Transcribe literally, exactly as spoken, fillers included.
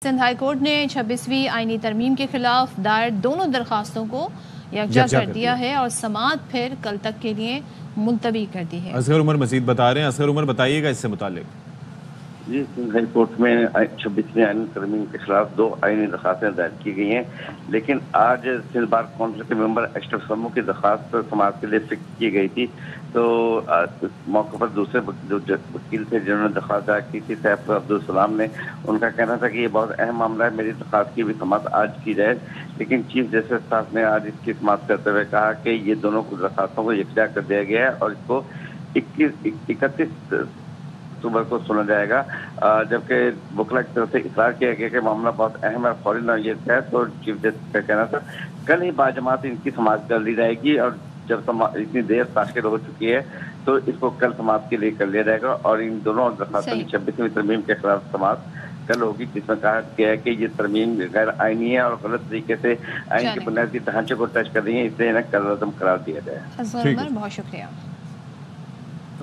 Sindh high court نے چھبیسویں آئینی ترمیم کے خلاف دائر دونوں درخواستوں کو یکجا کر دیا ہے اور سماعت پھر کل تک کے لیے ملتوی کر دی ہے۔ اصغر عمر مزید بتا رہے ہیں۔ اصغر عمر بتائیے گا اس سے متعلق۔ جی، سندھ ہائی کورٹ میں چھبیسویں آئینی ترمیم کے خلاف دو آئینی درخواستیں دائر کی گئی ہیں، لیکن آج سندھ بار کونسل کے ممبر اشرف سمو کی درخواست سماعت کے لیے فکس کی گئی تھی، تو اس موقع پر دوسرے جو وکیل تھے جنہوں نے درخواست دائر کی تھی سیف عبدالسلام نے، ان کا کہنا تھا کہ یہ بہت اہم معاملہ ہے، میری درخواست کی بھی سماعت آج کی جائے، لیکن چیف جسٹس صاحب نے آج اس کی سماعت کرتے ہوئے کہا کہ یہ دونوں درخواستوں کو یکجا کر دیا گیا ہے اور اس کو اکیس اکتیس اکتوبر کو سنا جائے گا، جبکہ وکلا کی طرف سے اقرار کیا گیا کہ معاملہ بہت اہم ہے، فوری نوعیت ہے، تو چیف جسٹس کا کہنا تھا کل ہی باجماعت ان کی سماعت کر لی جائے گی، اور جب اتنی دیر تاخیر ہو چکی ہے تو اس کو کل سماعت کے لیے کر لیا جائے گا، اور ان دونوں درخواستوں کی چھبیسویں ترمیم کے خلاف سماعت کل ہوگی، جس میں کہا گیا ہے کہ یہ ترمیم غیر آئینی ہے اور غلط طریقے سے آئین کے بنیادی ڈھانچے کو ٹچ کر رہی ہے، اس لیے انہیں کل عدم قرار دیا جائے۔ بہت شکریہ۔